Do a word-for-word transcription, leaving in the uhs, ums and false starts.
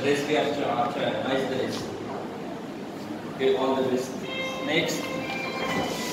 race we after after nice race. Okay, all the best. Next.